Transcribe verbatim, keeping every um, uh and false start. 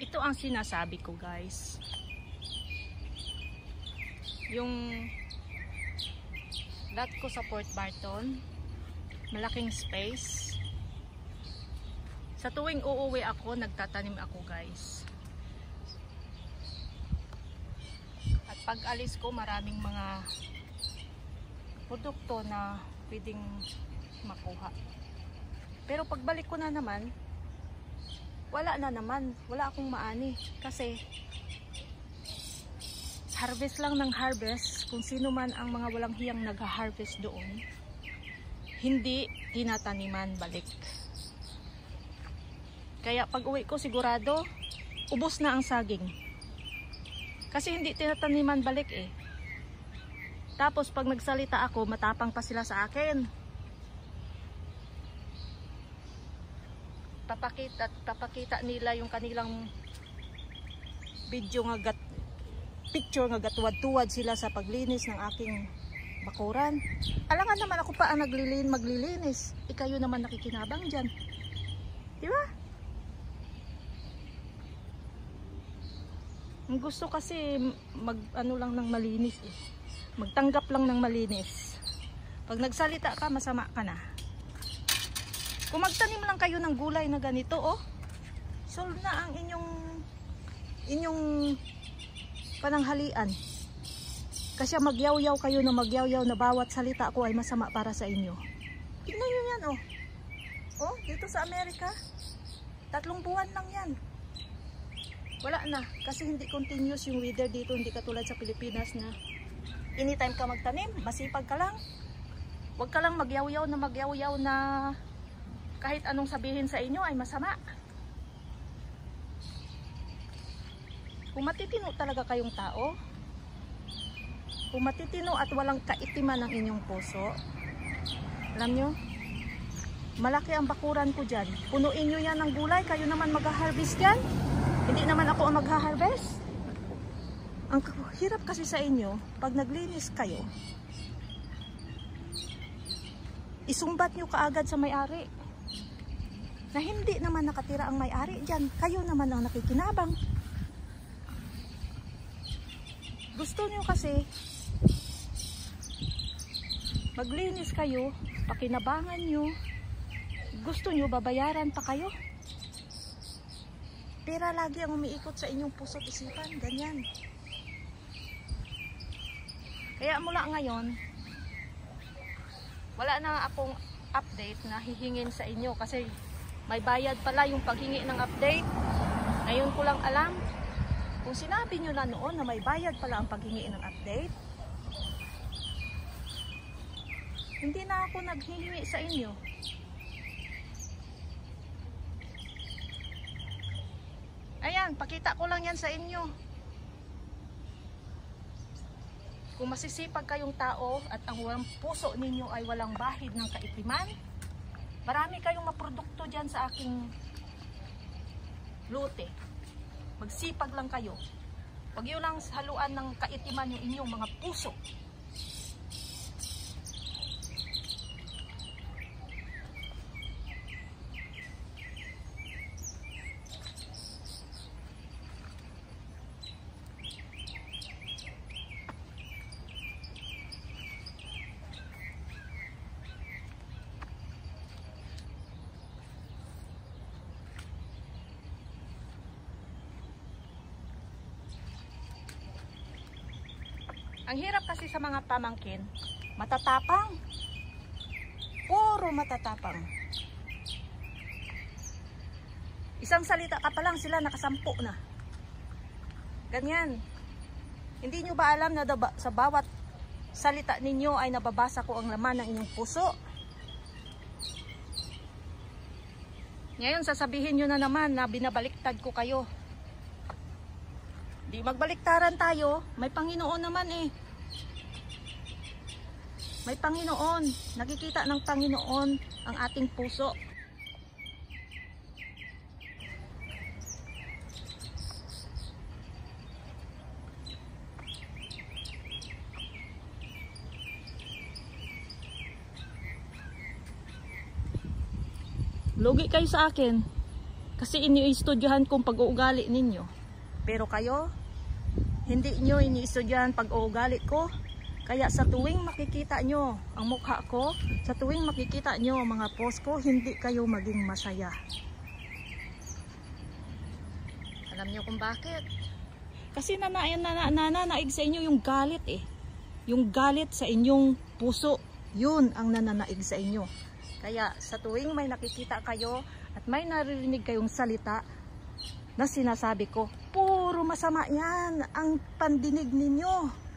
Ito ang sinasabi ko, guys. Yung lot ko sa Port Barton, malaking space. Sa tuwing uuwi ako, nagtatanim ako, guys. At pag alis ko, maraming mga produkto na pwedeng makuha. Pero pagbalik ko na naman, wala na naman. Wala akong maani. Kasi harvest lang ng harvest. Kung sino man ang mga walang hiyang nag-harvest doon, hindi tinataniman balik. Kaya pag uwi ko, sigurado ubos na ang saging. Kasi hindi tinataniman balik eh. Tapos pag nagsalita ako, matapang pa sila sa akin. Papakita, papakita nila yung kanilang video nga gat, picture nga gatuwad-tuwad sila sa paglinis ng aking bakuran. Alangan naman ako pa ang naglilin, maglilinis. Ikayo naman nakikinabang dyan. Di ba? Ang gusto kasi mag ano lang ng malinis eh. Magtanggap lang ng malinis. Pag nagsalita ka, masama ka na. Kung magtanim lang kayo ng gulay na ganito, oh, solve na ang inyong inyong pananghalian. Kasi magyaw-yaw kayo na magyaw-yaw na bawat salita ko ay masama para sa inyo. Tignan nyo yan, oh. Oh, dito sa Amerika, tatlong buwan lang yan. Wala na, kasi hindi continuous yung weather dito, hindi katulad sa Pilipinas na anytime ka magtanim, masipag ka lang. Huwag ka lang magyaw-yaw na magyaw-yaw na kahit anong sabihin sa inyo ay masama. Kung matitino talaga kayong tao, kung matitino at walang kaitiman ng inyong puso, alam nyo, malaki ang bakuran ko dyan. Punuin nyo yan ng gulay, kayo naman mag-harvest yan. Hindi naman ako ang mag-harvest. Ang hirap kasi sa inyo, pag naglinis kayo, isumbat nyo kaagad sa may-ari. Na hindi naman nakatira ang may-ari dyan. Kayo naman ang nakikinabang. Gusto nyo kasi maglinis kayo, pakinabangan nyo, gusto nyo babayaran pa kayo. Pera lagi ang umiikot sa inyong puso't isipan, ganyan. Kaya mula ngayon, wala na akong update na hihingin sa inyo kasi may bayad pala yung paghingi ng update. Ngayon ko lang alam. Kung sinabi nyo na noon na may bayad pala ang paghingi ng update, hindi na ako naghihingi sa inyo. Ayan, pakita ko lang yan sa inyo. Kung masisipag kayong tao at ang walang puso ninyo ay walang bahid ng kaitiman, marami kayong maprodukto dyan sa aking lote. Magsipag lang kayo. Huwag yun lang haluan ng kaitiman yung inyong mga puso. Ang hirap kasi sa mga pamangkin, matatapang. Puro matatapang. Isang salita ka pa lang, sila nakasampu na. Ganyan. Hindi nyo ba alam na sa bawat salita ninyo ay nababasa ko ang laman ng inyong puso? Ngayon sasabihin nyo na naman na binabaliktad ko kayo. Di magbaliktaran tayo, may Panginoon naman eh. May Panginoon, nakikita ng Panginoon ang ating puso. Lugi kayo sa akin. Kasi ini-istudyohan kong pag-uugali ninyo. Pero kayo, hindi nyo ini-istudyohan pag-uugali ko. Kaya sa tuwing makikita nyo ang mukha ko, sa tuwing makikita nyo ang mga post ko, hindi kayo maging masaya. Alam nyo kung bakit? Kasi nananaig nana, nana, nana, sa inyo yung galit eh. Yung galit sa inyong puso, yun ang nananaig sa inyo. Kaya sa tuwing may nakikita kayo at may naririnig kayong salita na sinasabi ko, puro masama yan ang pandinig ninyo.